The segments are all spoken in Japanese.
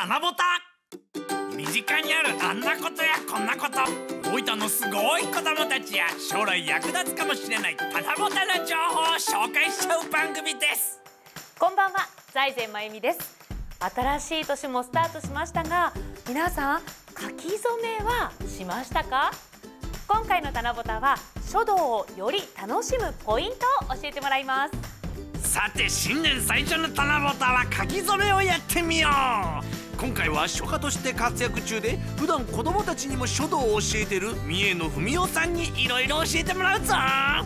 棚ぼた。身近にあるあんなことやこんなこと、大分のすごい子供たちや将来役立つかもしれない棚ぼたの情報を紹介しちゃう番組です。 こんばんは、財前真由美です。新しい年もスタートしましたが、皆さん書き初めはしましたか？今回の棚ぼたは書道をより楽しむポイントを教えてもらいます。 さて、新年最初の棚ぼたは書き初めをやってみよう。今回は書家として活躍中で、普段子供たちにも書道を教えている三重野文夫さんにいろいろ教えてもらうぞ。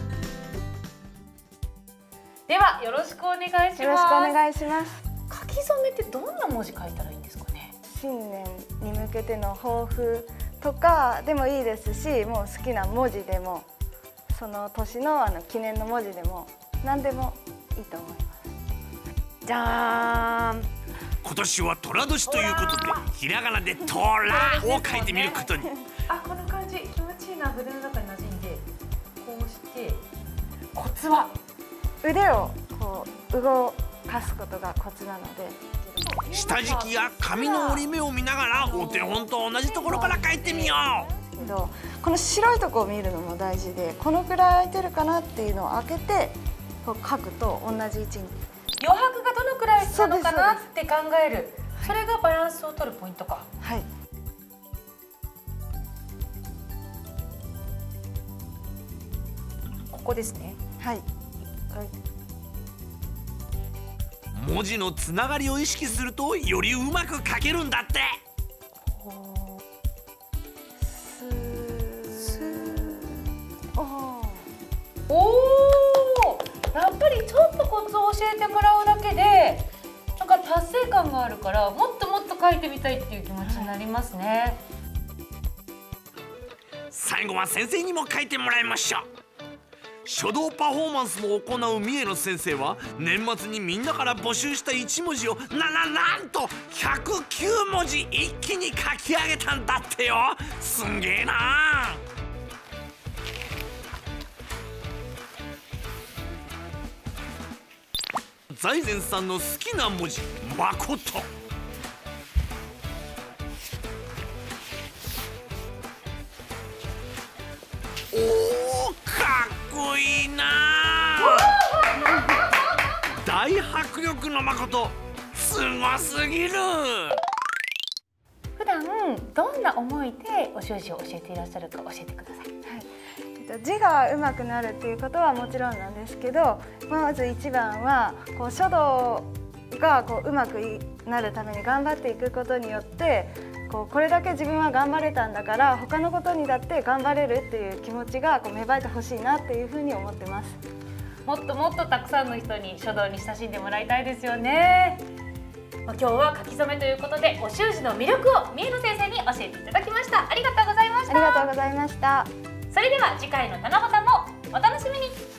ではよろしくお願いします。 よろしくお願いします。 書き初めってどんな文字書いたらいいんですかね？ 新年に向けての抱負とかでもいいですし、もう好きな文字でも、その年の記念の文字でも何でもいいと思います。 じゃーん。 今年は寅年ということで、ひらがなでトラを書いてみることに。 あ、この感じ気持ちいいな。筆の中に馴染んで、こうしてコツは腕をこう動かすことがコツなので、 下敷きや紙の折り目を見ながらお手本と同じところから書いてみよう。 この白いところを見るのも大事で、このくらい空いてるかなっていうのを開けてこう書くと同じ位置に。 余白がどのくらいなのかなって考える。それがバランスを取るポイントか。 はい。 ここですね。 はい。 文字のつながりを意識するとよりうまく書けるんだって。 おお、やっぱりちょっとコツを教えてもらうだけでなんか達成感があるから、もっともっと書いてみたいっていう気持ちになりますね。 最後は先生にも書いてもらいましょう。書道パフォーマンスも行う三重野先生は、年末にみんなから募集した1文字をなんと109文字一気に書き上げたんだってよ。すんげえな。財前さんの好きな文字、誠。おー、かっこいいな。大迫力の誠、すごすぎる。 普段どんな思いでお習字を教えていらっしゃるか教えてください。 字が上手くなるっていうことはもちろんなんですけど、まず一番はこう書道がこう上手くなるために頑張っていくことによって、これだけ自分は頑張れたんだから他のことにだって頑張れるっていう気持ちが芽生えてほしいなっていうふうに思ってます。 もっともっとたくさんの人に書道に親しんでもらいたいですよね。今日は書き初めということで、お習字の魅力を三重野先生に教えていただきました。ありがとうございました。 ありがとうございました。 それでは次回の七夕もお楽しみに。